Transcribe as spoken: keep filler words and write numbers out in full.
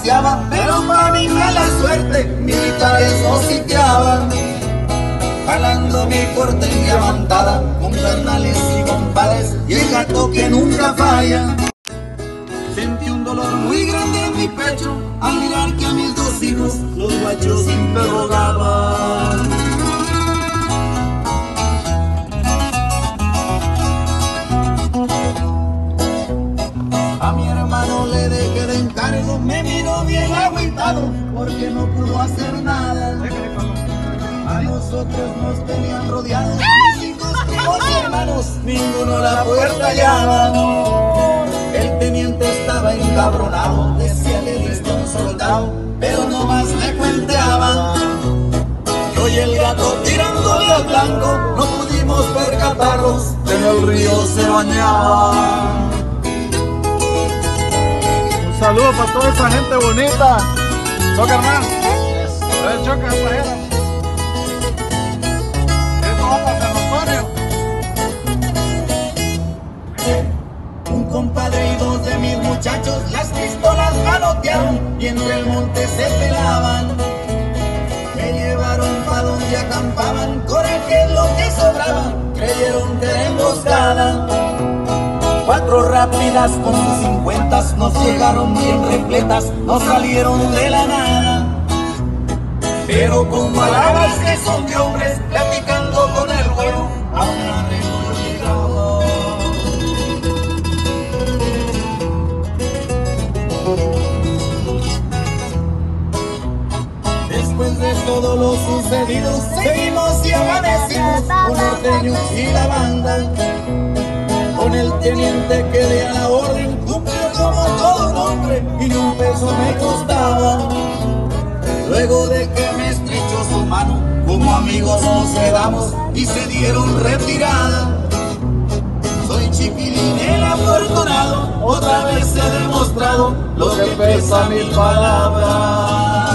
paseaba, pero para mi mala suerte militares nos sitiaban, jalando mi corte diamantada con carnales y compadres y el gato que nunca falla. Sentí un dolor muy grande en mi pecho al mirar que a mis dos hijos los guachos interrogaban. A mi hermano le dejé de encargo, me miró bien agüitado porque no pudo hacer nada. A nosotros nos tenían rodeados, mis hijos, primos y hermanos, ninguno la puerta hallaba. El teniente estaba encabronado, decía le diste a un soldado, pero nomás me cuenteaban. Yo y el gato tirándole al blanco, no pudimos percatarnos que en el río se bañaban. Un saludo para toda esa gente bonita. Choca, hermano. Choca, pajera. Esto va para San Antonio. Un compadre y dos de mis muchachos las pistolas manotearon y entre el monte se pelaban. Me llevaron pa' donde acampaban, coraje es lo que sobraba, creyeron que era emboscada. Cuatro rápidas con sus cincuentas nos llegaron bien repletas, nos salieron de la nada. Pero con palabras que son de hombres, platicando con el güero, a un arreglo llegamos. Después de todo lo sucedido, seguimos y amanecimos con norteños y la banda. Con el teniente que de a la orden cumplió como todo un hombre y ni un peso me costaba. Luego de que me estrechó su mano, como amigos nos quedamos y se dieron retirada. Soy Chiquilín el afortunado, otra vez he demostrado lo que pesa mil palabras.